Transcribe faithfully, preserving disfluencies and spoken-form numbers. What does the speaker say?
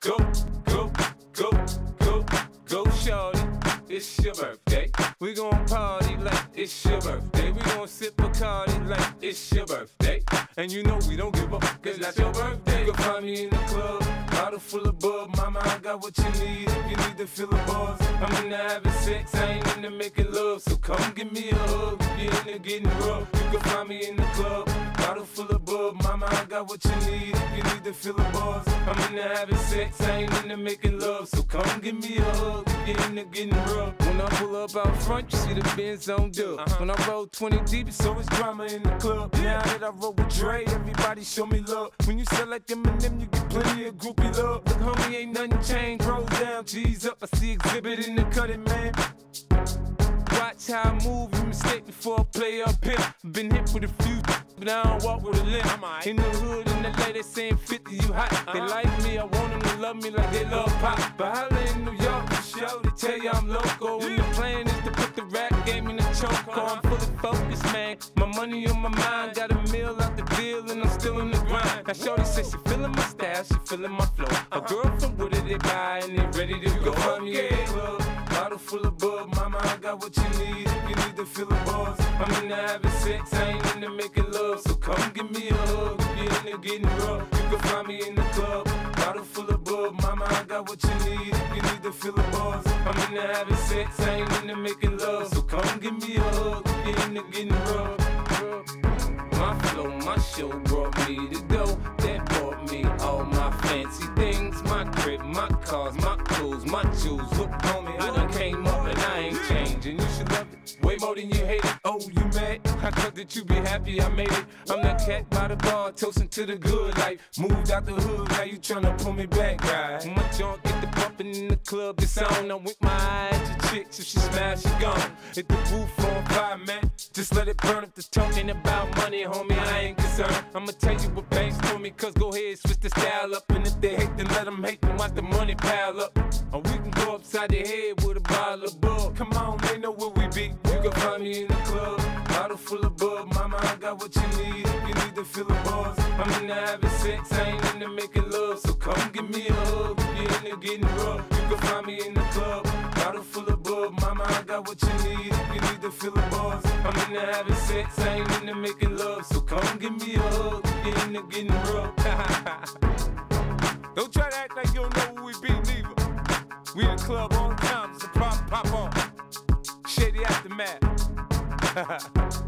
go, go, go, go, go, shorty. It's your birthday. We gon' party like it's your birthday. We gon' sip Bacardi like it's your birthday. And you know we don't give up, cause that's your birthday. You can find me in the club, bottle full of bub. Mama, I got what you need if you need to feel the buzz. I'm into having sex, I ain't into making love. So come give me a hug if you're into getting rough. You can find me in the club, bottle full of bub. Mama, I got what you need if you need to feel the buzz. I'm into having sex, I ain't into making love. So come give me a hug if you're into getting rough. When I pull up out front, you see the Benz on dub. Uh-huh. When I roll twenty deep, it's always drama in the club. Now that I roll with Dre, everybody show me love. When you sell like Eminem, you get plenty of groupie love. Look, homie, ain't nothing changed. Rolls down, G's up. I see exhibit in the cutting, man. Watch how I move, you mistake before I play up here. Been hit with a few, but I don't walk with a limp. In the hood, in the lady, they saying fifty, you hot. They like me, I want them to love me like they love pop. But holla in New York, for show, they tell you I'm loco. And the plan is to put the rap game in the choke. I'm fully focused, man. My money on my mind, got a meal out the deal, and I'm still in the grind. Now shorty says she feeling my style, she feeling my flow. A girl from Wooded, they buy, and they ready to go. Find me in the club, bottle full of bub. Mama, I got what you need if you need to feel the buzz. I'm into having sex, I ain't into making love. So come give me a hug if you're into getting rough. You can find me in the club, bottle full of bub. Mama, I got what you need if you need to feel the buzz. I'm into having sex, I ain't into making love. So come give me a hug if you're into getting rough. My flow, my show brought me to go. That brought me all my fancy things. My crib, my cars, my clothes, my jewels. Look, homie, I done came up and I ain't changing. You should love it way more than you hate it. Oh, you mad? I thought that you be happy I made it. I'm that cat by the bar, toasting to the good life. Moved out the hood, now you tryna pull me back, right? When my junk get the bumping in the club, it's on. I'm with my eyes to chicks, if she smash, she gone. Hit the roof on fire, man. Just let it burn. If the talking about money, homie, I ain't concerned. I'ma tell you what banks told me, cause go ahead, switch the style up. And if they hate, then let them hate, then watch the money pile up. Or we can go upside the head with a bottle of bug. Come on, they know where we be. You can find me in the club, bottle full of bub. Mama, I got what you need if you need to feel the buzz. I'm into having sex, I ain't into making love. So come give me a hug if you're into getting rough. You can find me in the club, bottle full of bub. Mama, I got what you need if you need to feel the buzz. I'm into having sex, I ain't into making love. So come give me a hug if you're into getting rough. Don't try to act like you don't know who we be, neither. We in the club all the time, it's a pop, pop on. Shady Aftermath.